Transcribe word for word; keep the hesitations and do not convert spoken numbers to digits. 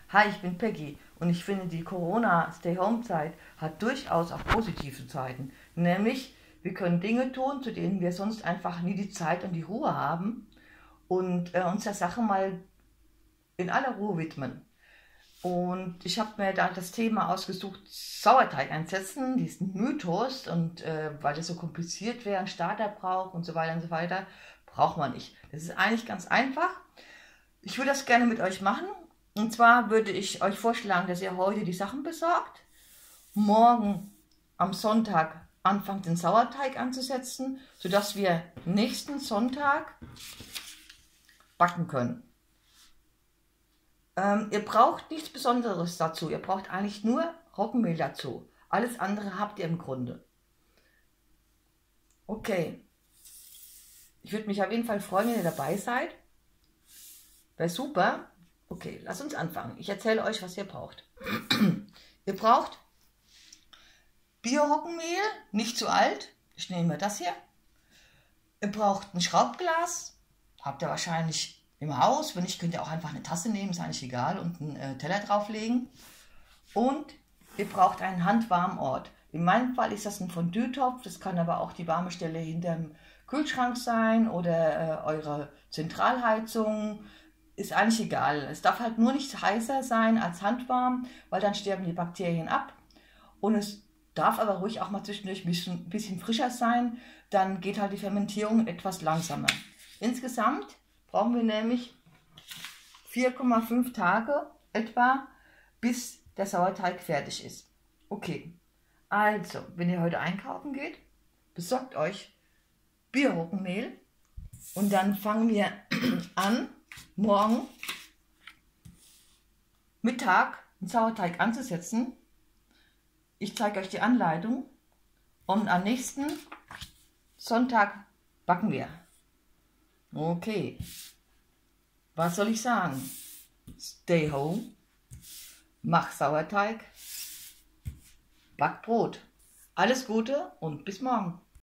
Hi, ich bin Peggy und ich finde, die Corona-Stay-Home-Zeit hat durchaus auch positive Seiten. Nämlich, wir können Dinge tun, zu denen wir sonst einfach nie die Zeit und die Ruhe haben und äh, uns der Sache mal in aller Ruhe widmen. Und ich habe mir da das Thema ausgesucht, Sauerteig einsetzen, diesen Mythos, und äh, weil das so kompliziert wäre, einen Starter braucht und so weiter und so weiter, braucht man nicht. Das ist eigentlich ganz einfach. Ich würde das gerne mit euch machen. Und zwar würde ich euch vorschlagen, dass ihr heute die Sachen besorgt, morgen am Sonntag anfangt, den Sauerteig anzusetzen, sodass wir nächsten Sonntag backen können. Ähm, ihr braucht nichts Besonderes dazu, ihr braucht eigentlich nur Roggenmehl dazu. Alles andere habt ihr im Grunde. Okay, ich würde mich auf jeden Fall freuen, wenn ihr dabei seid. Wäre super. Okay, lasst uns anfangen. Ich erzähle euch, was ihr braucht. Ihr braucht Bio-Roggenmehl, nicht zu alt. Ich nehme das hier. Ihr braucht ein Schraubglas. Habt ihr wahrscheinlich im Haus. Wenn nicht, könnt ihr auch einfach eine Tasse nehmen, ist eigentlich egal, und einen äh, Teller drauflegen. Und ihr braucht einen handwarmen Ort. In meinem Fall ist das ein Fondue-Topf. Das kann aber auch die warme Stelle hinterm Kühlschrank sein oder äh, eure Zentralheizung. Ist eigentlich egal. Es darf halt nur nicht heißer sein als handwarm, weil dann sterben die Bakterien ab. Und es darf aber ruhig auch mal zwischendurch ein bisschen, bisschen frischer sein. Dann geht halt die Fermentierung etwas langsamer. Insgesamt brauchen wir nämlich vier Komma fünf Tage etwa, bis der Sauerteig fertig ist. Okay, also, wenn ihr heute einkaufen geht, besorgt euch Bio-Roggenmehl und dann fangen wir an, morgen Mittag den Sauerteig anzusetzen. Ich zeige euch die Anleitung und am nächsten Sonntag backen wir. Okay, was soll ich sagen? Stay home, mach Sauerteig, back Brot. Alles Gute und bis morgen.